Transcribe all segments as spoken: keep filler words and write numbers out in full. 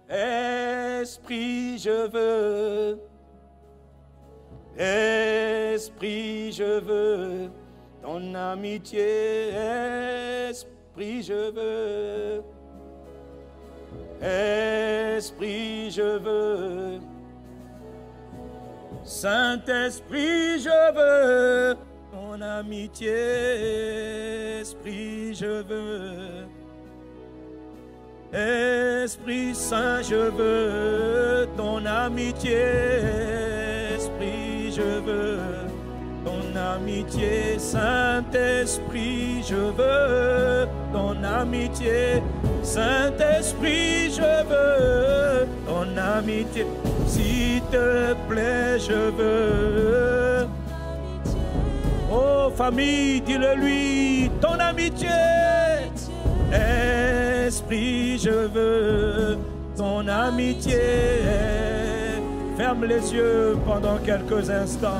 Esprit, je veux. Esprit, je veux. Ton amitié, Esprit, je veux. Esprit, je veux. Saint-Esprit, je veux. Ton amitié, Esprit, je veux. Esprit Saint, je veux ton amitié. Esprit, je veux ton amitié. Saint-Esprit, je veux ton amitié. Saint-Esprit, je veux ton amitié. S'il te plaît, je veux. Oh famille, dis-le lui, ton amitié. Esprit, je veux ton amitié. Ferme les yeux pendant quelques instants.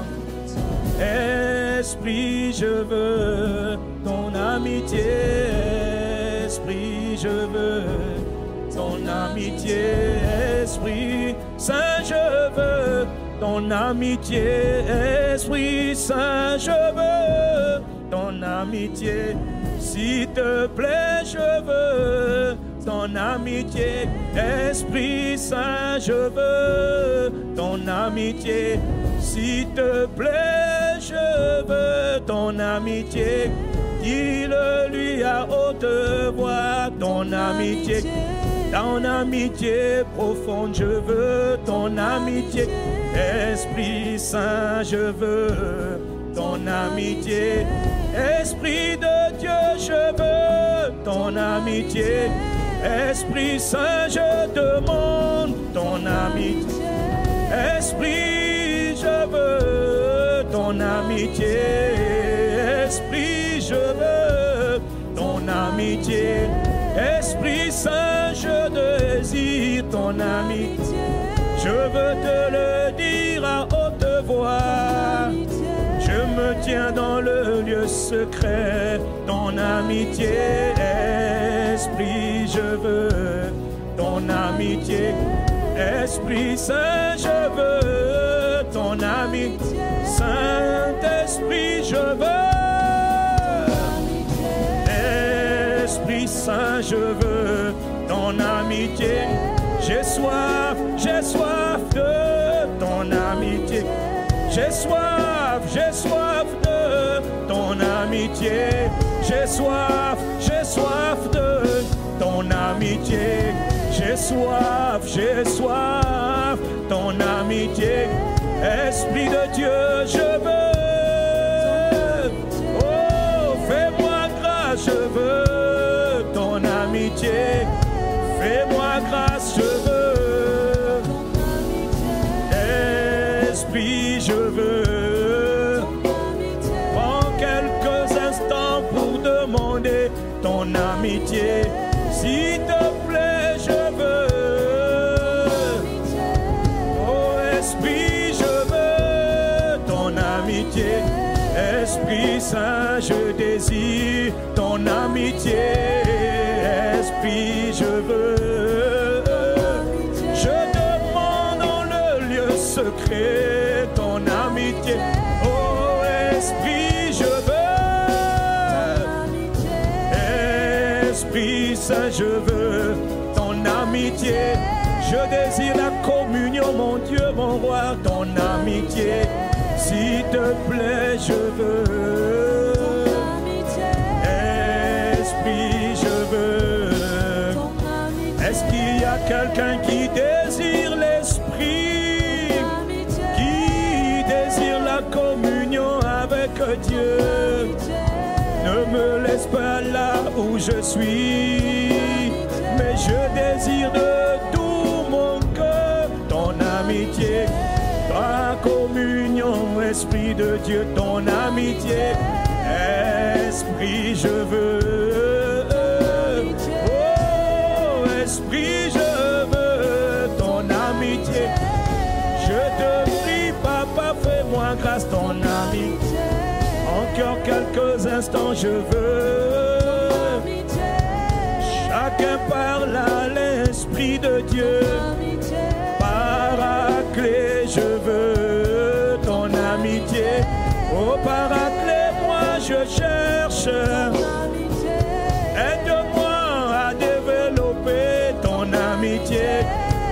Esprit, je veux ton amitié. Esprit, je veux ton amitié. Esprit Saint, je veux ton amitié. Esprit Saint, je veux ton amitié. S'il te plaît, je veux ton amitié. Esprit Saint, je veux ton amitié. S'il te plaît, je veux ton amitié. Dis-le lui à haute voix, ton amitié. Ton amitié profonde, je veux ton amitié. Esprit Saint, je veux ton amitié. Esprit de Dieu, je veux ton amitié. Esprit Saint, je demande ton amitié. Esprit, je veux ton amitié. Esprit, je veux ton amitié. Esprit Saint, je désire ton amitié. Je veux te le dire à haute voix. Je me tiens dans le lieu secret, ton amitié. Esprit, je veux ton amitié. Esprit Saint, je veux ton amitié. Saint-Esprit, je veux. Esprit Saint, je veux ton amitié. J'ai soif, j'ai soif de ton amitié. J'ai soif, j'ai soif de ton amitié. J'ai soif, j'ai soif de ton amitié. J'ai soif, j'ai soif ton amitié. Esprit de Dieu, je veux. Oh, fais-moi grâce, je veux ton amitié. Fais-moi grâce, je veux. Esprit, je veux. Prends quelques instants pour demander ton amitié. S'il te plaît, je veux. Oh, Esprit, je veux ton amitié. Esprit Saint, je désire ton amitié. Esprit, je veux. Je demande dans le lieu secret ton amitié. Oh, Esprit, je veux. Esprit Saint, je veux ton amitié. Je désire la communion, mon Dieu, mon roi, ton amitié. S'il te plaît, je veux. Esprit, je veux. Est-ce qu'il y a quelqu'un qui désire l'esprit, qui désire la communion avec Dieu? Ne me laisse pas là où je suis, mais je désire de tout mon cœur ton amitié. Ta communion, Esprit de Dieu, ton amitié. Esprit, je veux. Oh, Esprit, je veux ton amitié. Je te prie, Papa, fais-moi grâce ton amitié. Encore quelques instants, je veux. Chacun parle à l'Esprit de Dieu.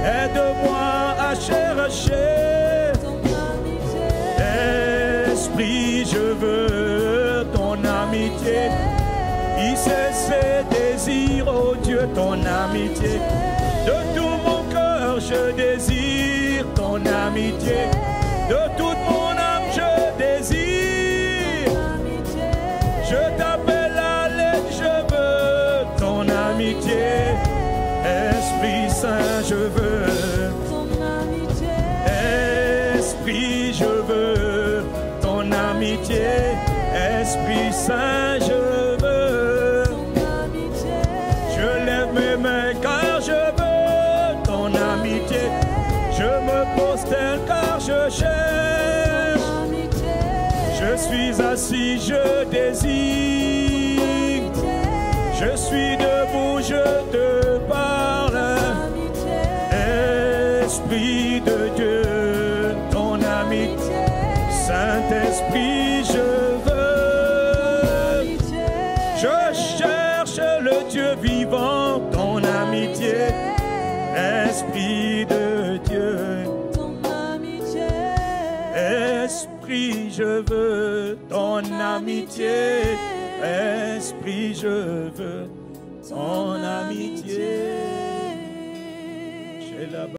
Aide-moi à chercher ton amitié. Esprit, je veux ton amitié. Il cesse ses désirs, oh Dieu, ton amitié. De tout mon cœur, je désire ton amitié. De toute mon âme, je désire. Je t'appelle à l'aide, je veux ton amitié. Esprit Saint, je veux Ton amitié. Esprit, je veux ton amitié. Esprit Saint, je veux. Ton amitié. Je lève mes mains car je veux ton amitié. Je me prosterne car je cherche. Ton amitié. Je suis assis, je désire. Je suis debout, je te parle. Esprit de Dieu, ton amitié. Saint-Esprit, je veux. Je cherche le Dieu vivant, ton amitié. Esprit de Dieu, Ton amitié. Esprit, je veux ton amitié. Esprit, je veux ton amitié. J'ai la